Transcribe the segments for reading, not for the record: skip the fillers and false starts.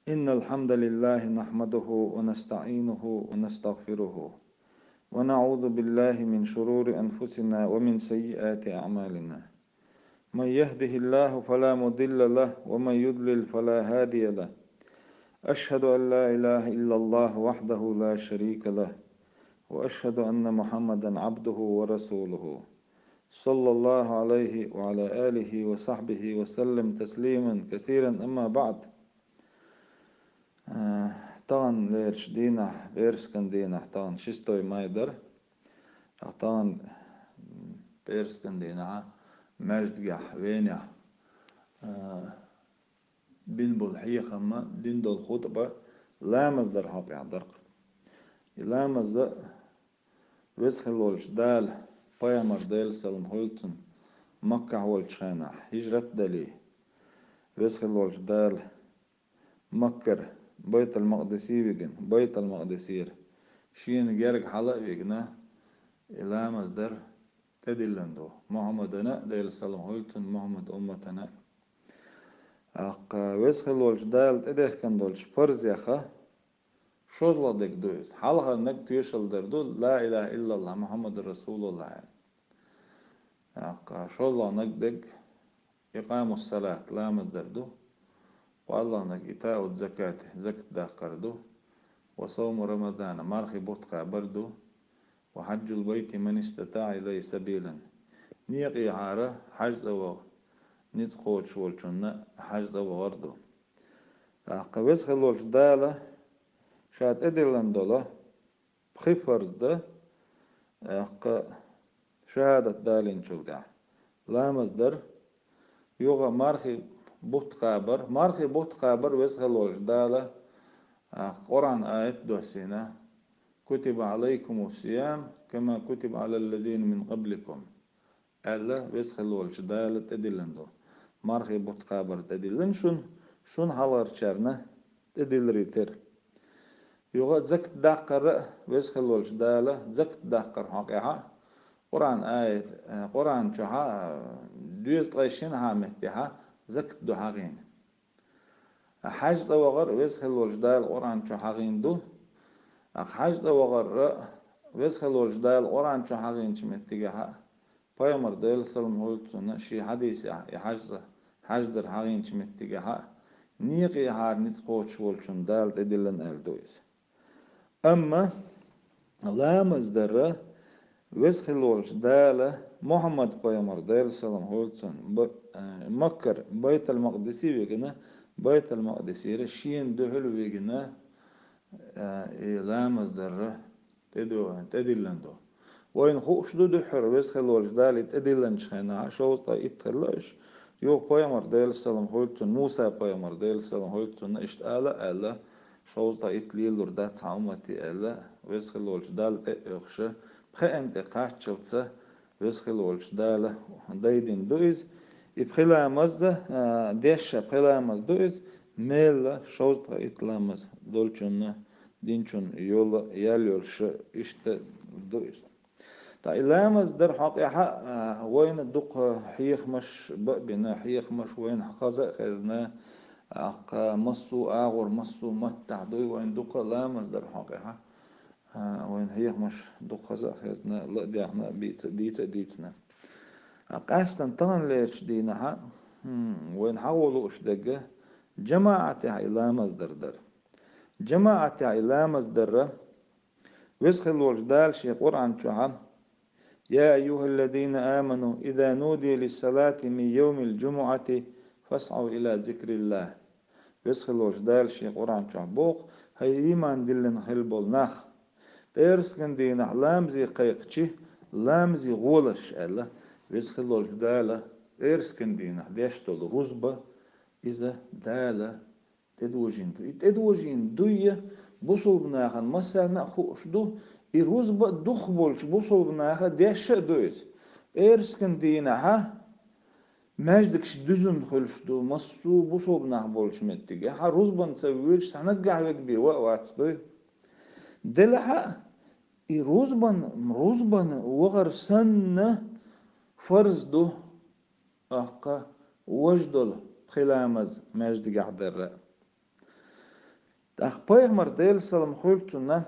إن الحمد لله نحمده ونستعينه ونستغفره ونعوذ بالله من شرور أنفسنا ومن سيئات أعمالنا. من يهده الله فلا مضل له ومن يضلل فلا هادي له. أشهد أن لا إله إلا الله وحده لا شريك له، وأشهد أن محمدا عبده ورسوله صلى الله عليه وعلى آله وصحبه وسلم تسليما كثيرا. أما بعد، طبعا ليرش دينا بيرسكن دينا طبعا شستوي مايدر طبعا بيرسكن دينا مرجح وينيا بين بالحقيقة ما دين دول خطبة لا مصدر حق يعدرق لا مصدر ويسخل والش دال بايمر ديل سلم هولتن مكة والش خانا هجرة دلي ويسخل والش دال مكر بيت المقدسي بيجن بيت المقدسير شين جارك حلق بيجنا إلى مصدر تدلندو محمدنا ديل سلام هولتن محمد أمتنا ويسخل والش دال تده كان دولش برزيخة شوزلا ديك دوز حلقة نك تيشل دردو لا إله إلا الله محمد رسول الله. شوزلا نك ديك إقام الصلاة لا مصدردو والله نك إتاء الزكاة زكت داقردو وصوم رمضان مارخي بطقة بردو وحج البيت من استطاع إليه سبيلا نيقي عارة حجز أو نتقوت شولشنا حجز أو غردو. قويس خلوش دالة شاد إدلن دولا بخفرز ده شهادة دالين شول ده لا مصدر يوغا مارخي بوت قابر ويس خلوش دالة قرآن آية دوسينا كتب عليكم الصيام كما كتب على الذين من قبلكم. ألا ويسخل والش دالة تدلندو مارخي بوت قابر تدلن شون حالر شارنا تدل ريتر يوغا زكت داقر ويسخل والش دالة زكت داقر حقيقة قرآن آية قرآن شها دوز غيشين هامتها زكت دو حقين حاج وغر ويسخل والش دال قرآن شو حقين دو حاج وغر ويسخل والش دال قرآن شو حقين شمتها بايمر ديل سلم هولتون شي حديث حاجدر حقين شمتها نيقي هار نتقوت شولشون دال تدلن الدويس. أما لا مصدر ويسخل والش دال محمد بايمر ديل سلم هولتون مكر بيت المقدسي بيجنا بيت المقدسي رشين دهل بيجنا لا مصدر تدلندو وين خوش دو دحر ويسخل والش دالي تدلنش خنا شوطا يتخلش يو بايمر ديل سلام هولتون موسى بايمر ديل سلام هولتون اشت آلا شوطا يتليل وردات عمتي آلا ويسخل والش دال تأخش بخين تقاشلتسا ويسخل والش دال دايدين دويز يبخلا مزده ديشا بخلا مز دويز ميلا شوطا يتلامز دولچون دينچون يول ياليولش اشت دويز. تا إلامز در حقيقة وين الدق حيخ مش بنا حيخ مش وين حقزة خزنا مصو آغر مصو متع دوي وين دق لامز در حقيقة وين حيخ مش دق خزة خزنا لا دي احنا ديتنا قاستن طن ليش دينها وين حولوا اش دقة جماعة إلامز در جماعة إلامز در ويسخل وجدال شي قرآن شعب يا أيها الذين آمنوا إذا نودي للصلاة من يوم الجمعة فاسعوا إلى ذكر الله. ويسخل وجدال شي قرآن شعبوق هاي إيمان دلن خلبول ناخ بيرسكن دينا لامزي قيقشي لامزي غولش ألا ويسخل وجدال بيرسكن دينا ديشتول رزبة إذا دالة تدوجين دوية بوصل بناخن مسانا خوش دو يروز دخ بولش بوصل بناخا ديش دويز إيرسكن دينا ها ماجدكش دوزن خلش دو مصو بوصل بناخ بولش متجي ها روز بن سويش سنقع بك بي وقت دوي دلها يروز بن وغر سنة فرز دو أحقا وجدل خلامز ماجد قعدر أخ بيغمر ديل سلام خلتنا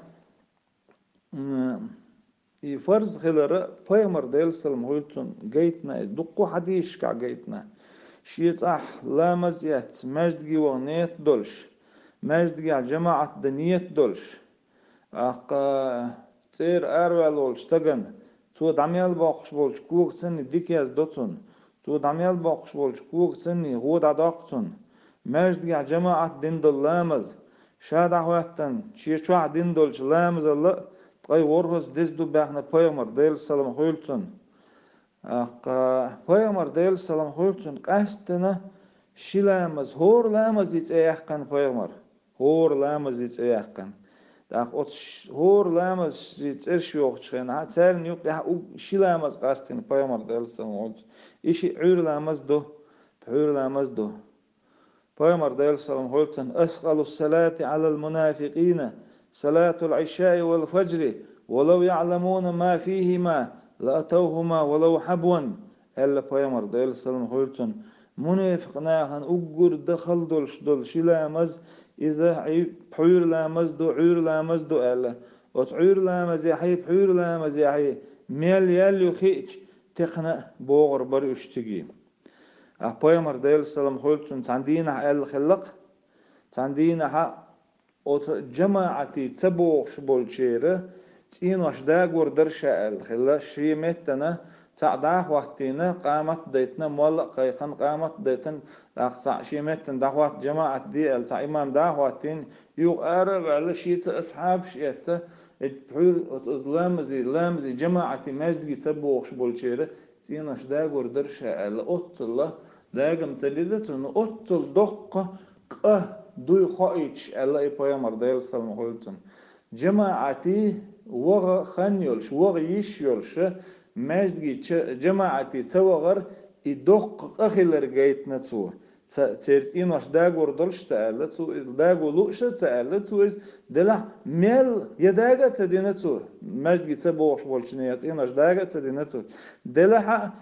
فرض خلرا بيغمر ديل سلام خلتن جيتنا دقو حديش كع جيتنا شيت لا مزيات مجدجي وغنيت دولش مجدجي على جماعة دنيت دولش أخ تير أروال ولش تجن تو دميال باقش بولش كوك سني ديكياز دوتون تو دميال باقش بولش كوك سني غود عداقتون مجدجي على جماعة دين دول لامز شاد عواتن شيشوا دين دولش لامز الله تغي ورهز ديز دو باحنا بيغمر ديل سلام خلتن Peygamber değil salam hoytun qastına şilamaz hor lamaz hiç ayaqan peygamber hor lamaz hiç ayaqan da ot hor lamaz hiç erş yok çıxan ha çərin yok da şilamaz qastına peygamber değil salam hoytun işi ür lamaz do pür lamaz do peygamber değil salam hoytun asqalus salati alal munafiqina salatul isha'i vel fajri ولو يعلمون ما فيهما لأتوهما ولو حبوا ألا بيامر ديل سلام هولتون منافق ناهن أجر دخل دول شلامز إذا بحير لامز دو عير لامز دو ألا وتعير لامز يحي بحير لامز يحي ميل يالي خيج تقنع بوغر بري اشتقي بيامر ديل سلام هولتون تندينا ألا خلق تندينا جماعتي تبوغش بولشيره تين واش داغور درشا الخلا شي متنا تعداه وقتنا قامت ديتنا مولق قيقن قامت ديتن اقصى شي متن دعوات جماعه دي تاع امام دعواتين يقارب على شي اصحاب شيت بحول لامزي جماعه مسجد سبوخ بولشيره تين واش داغور درشا الاطله داغم تليدت اوتل دقه قه دوي خايتش الله يبيامر ديل سلام قلتن جماعتي وغ خنيولش وغ يشيولش مجدي جماعتي توغر يدق أخيلر جيتنا تو تيرتين واش داغور دولش تألا تو داغو لوش تألا تو دلا ميل يداغا تدينا تو مجدي تبوش بولشنيات إن واش داغا تدينا تو دلا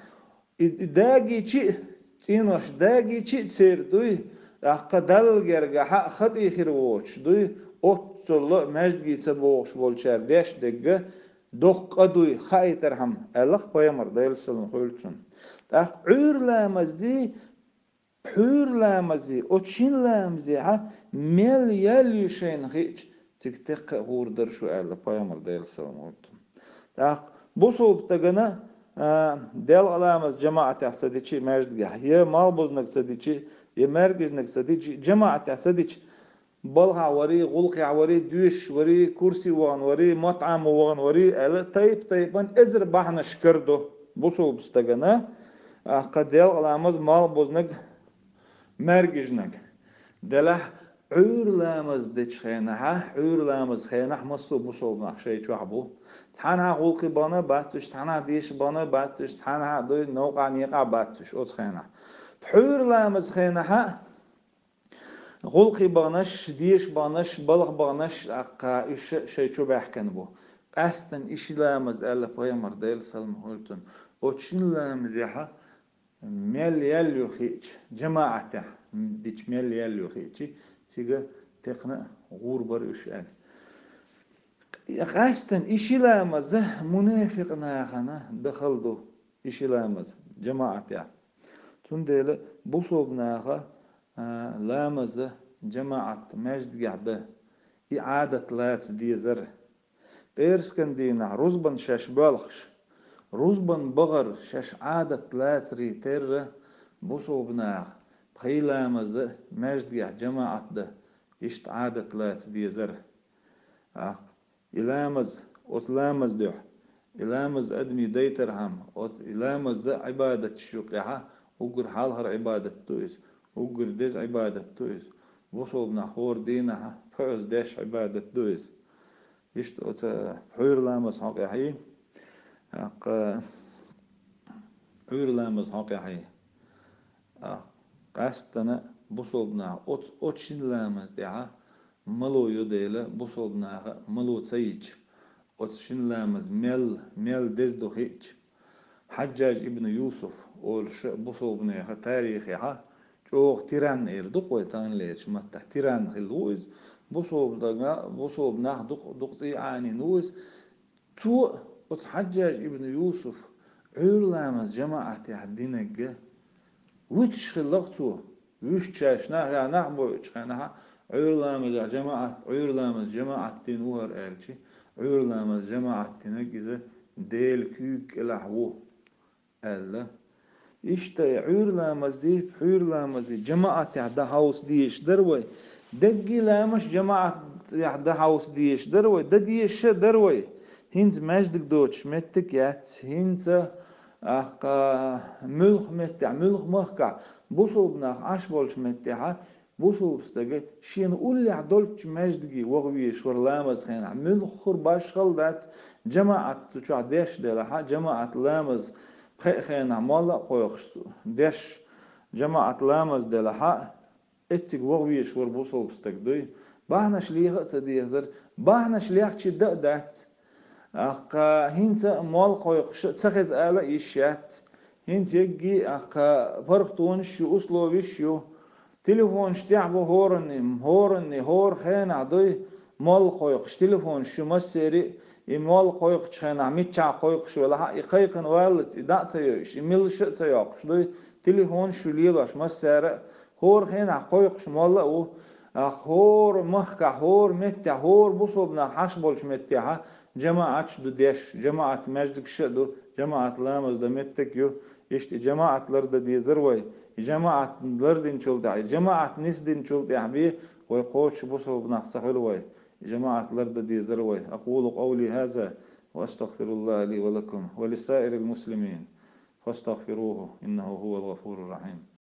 داغي تشي تين واش داغي تشي تير دوي أقدال جرجع خطي خيروش دوي الله مجدي تبوش بولشار ديش دقة دق أدوي خايترهم الله بيامر ديل سلم خلتون تأخ عور لامزي حور لامزي أتشين لامزي ميل يليشين خيج تكتق غوردر شو الله بيامر ديل سلم خلتون تأخ بوصوب تجنا ديل علامز جماعة تحسديشي مجدي هي مال بوزنك سديشي يمرجنك سديشي جماعة تحسديشي بلغ وري غلق وري دوش وري كرسي وان وري مطعم وان وري ألا طيبان إزر بحنا شكردو بوصو بستغنا قديل علامز مال بوزنك مرججنك دلح عور لامز ديش خينا عور لامز خينا مصو بوصو بنا شيء شعبو تحنها غلقي بانا باتش تحنها ديش بانا باتش تحنها دوي نوقع نيقع باتش اوت خينا بحور لامز خينا غلقي بغنش ديش بغنش بلغ بغنش أقا إيش شيء شو بيحكن بو أحسن إيش لامز ألا بيامر ديل سلم هولتون وتشين لامز يحا ميل يليو خيج جماعته ديش ميل يليو خيجي تيجا تقنع غور بر إيش أل أحسن إيش لامز منافق ناخنا دخل دو إيش لامز جماعته تندل بوصوب ناخا لامز جماعة مجد قاعدة إعادة لات دي زر بيرسكن دينا رزبن شاش بالخش رزبن بغر شاش عادة لات ريتر بوصو بناخ بخي لامز مجد قاعد جماعة ده إشت عادة لات دي زر إلامز أتلامز دوح إلامز أدمي ديترهم إلامز ده عبادة الشوقيحة وقر حالها عبادة تويس وقر ديز عبادة تويس وصل نحور دينا فوز ديش عبادة تويس يشت حير لامز حقي حي حير لامز حقي حي قاستنا بصلنا أتشين لامز دعا ملو يديلا بصلنا ملو تسيج أتشين لامز ميل ديز دو خيج حجاج ابن يوسف بصلنا تاريخي شوق تيران إردو قوي تان ليش ما تيران خلوز بصوب ناخ دق يعني نوز تو حجاج ابن يوسف علامة جماعة الدين ويتش خلقتو ويش تشاش نح يا نحبو تشخنها علامة جماعة علامة جماعة الدين وهر آلتي علامة جماعة الدين كذا ديل كيك الحوه ألا إشتا علامة دي علامة دي جماعة ده هاوس ديش دروي دقي لامش جماعة ده هاوس ديش دروي ديش دروي هينز ماجدك دوتش متك يات هينز ملخ متع ملخ مخكع بوصوب ناخ عشبولش متعها بوصوب استجي شين أولي عدولش ماجدقي وغويش ورلامز خينا ملخ خور باشغل دات جماعة تشع ديش دلها جماعة لامز خينا مالا قويخش ديش جماعة لامز دلها اتك وغويش وربوصوب استجدي باهنا شليغ تديهزر باهنا شليغ تشي دات أخا هينسا مال قويقش تسخز آلا إيشات هينس يجي أخا فرق تونش أسلوبيش يو تليفون شتعبو هور خين عضي مال قويقش تليفون شو مسيري مال قويقش خين عميتشا قويقش ولا ها يقيقن والت دا تيوش ميل شت تيوقش دوي تليفون شو ليلاش مسيري هور خين قويقش مال او هور مخكا هور متع هور بصوبنا حشبولش متعها جماعة شدو ديش جماعة مجدك شدو جماعة لامز دمتك يو يشتي جماعة لرد دي ذروي جماعة لردين شلدع جماعة نسدين شلدع بيه ويقوش بصوب نحسخلوي جماعة لرد دي ذروي أقول قولي هذا وأستغفر الله لي ولكم ولسائر المسلمين فاستغفروه إنه هو الغفور الرحيم.